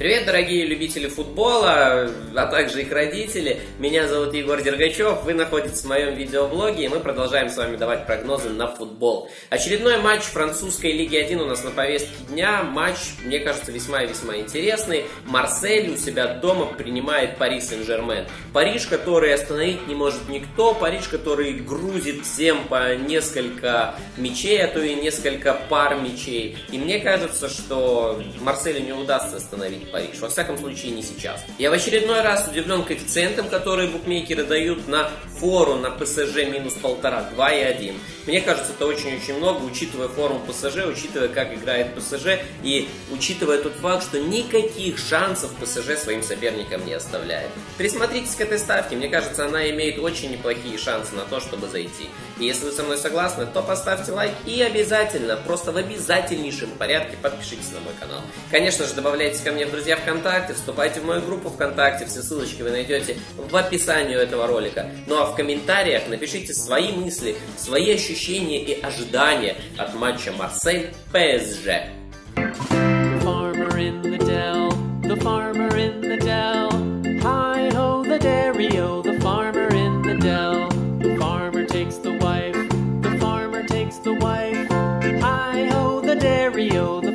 Привет, дорогие любители футбола, а также их родители. Меня зовут Егор Дергачев, вы находитесь в моем видеоблоге, и мы продолжаем с вами давать прогнозы на футбол. Очередной матч французской Лиги 1 у нас на повестке дня. Матч, мне кажется, весьма и весьма интересный. Марсель у себя дома принимает Пари Сен-Жермен. Париж, который остановить не может никто, Париж, который грузит всем по несколько мячей, а то и несколько пар мячей. И мне кажется, что Марселю не удастся остановить Париж. Во всяком случае, не сейчас. Я в очередной раз удивлен коэффициентом, которые букмекеры дают на фору на ПСЖ минус 1,5, 2,1. Мне кажется, это очень-очень много, учитывая форму ПСЖ, учитывая, как играет ПСЖ, и учитывая тот факт, что никаких шансов ПСЖ своим соперникам не оставляет. Присмотритесь к этой ставке, мне кажется, она имеет очень неплохие шансы на то, чтобы зайти. И если вы со мной согласны, то поставьте лайк и обязательно, просто в обязательнейшем порядке подпишитесь на мой канал. Конечно же, добавляйтесь ко мне в друзья ВКонтакте, вступайте в мою группу ВКонтакте, все ссылочки вы найдете в описании этого ролика. Ну а в комментариях напишите свои мысли, свои ощущения и ожидания от матча Марсель-ПСЖ. The farmer in the dell, hi-ho the dairy-o, the farmer in the dell. The farmer takes the wife, the farmer takes the wife, hi-ho the dairy-o.